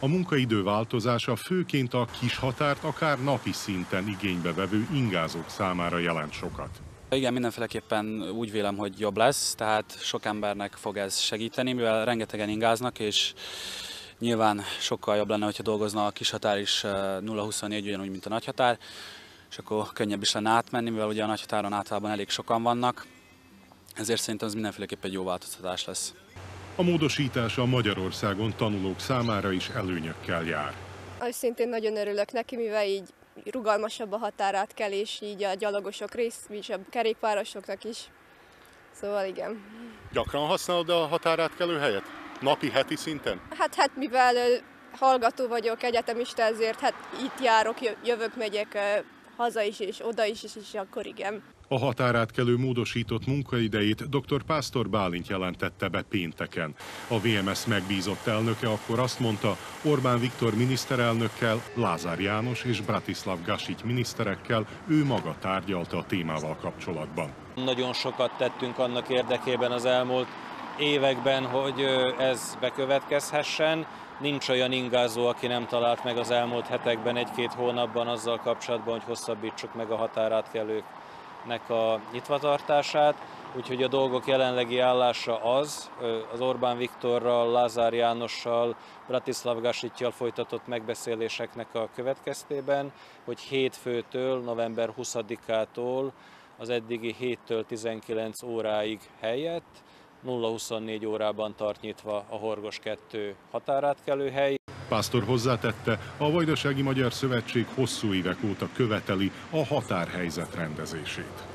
A munkaidő változása főként a kis határt akár napi szinten igénybe vevő ingázók számára jelent sokat. Igen, mindenféleképpen úgy vélem, hogy jobb lesz, tehát sok embernek fog ez segíteni, mivel rengetegen ingáznak, és nyilván sokkal jobb lenne, hogyha dolgozna a kis határ is 0-24 ugyanúgy, mint a nagy határ, és akkor könnyebb is lenne átmenni, mivel ugye a nagy határon általában elég sokan vannak, ezért szerintem ez mindenféleképpen egy jó változtatás lesz. A módosítás a Magyarországon tanulók számára is előnyökkel jár. Őszintén nagyon örülök neki, mivel így rugalmasabb a határátkelés, így a gyalogosok részt, és a kerékpárosoknak is. Szóval igen. Gyakran használod a határátkelő helyet? Napi, heti szinten? Hát mivel hallgató vagyok, egyetemista, ezért itt járok, jövök, megyek haza is, és oda is, és akkor igen. A határátkelő módosított munkaidejét dr. Pásztor Bálint jelentette be pénteken. A VMS megbízott elnöke akkor azt mondta, Orbán Viktor miniszterelnökkel, Lázár János és Bratislav Gašić miniszterekkel ő maga tárgyalta a témával kapcsolatban. Nagyon sokat tettünk annak érdekében az elmúlt években, hogy ez bekövetkezhessen. Nincs olyan ingázó, aki nem talált meg az elmúlt hetekben, egy-két hónapban azzal kapcsolatban, hogy hosszabbítsuk meg a határátkelőknek a nyitvatartását. Úgyhogy a dolgok jelenlegi állása az Orbán Viktorral, Lázár Jánossal, Bratislav Gašićjal folytatott megbeszéléseknek a következtében, hogy hétfőtől, november 20-ától az eddigi 7-től 19 óráig helyett 0-24 órában tart nyitva a Horgos 2 határátkelőhely. Pásztor hozzátette, a Vajdasági Magyar Szövetség hosszú évek óta követeli a határhelyzet rendezését.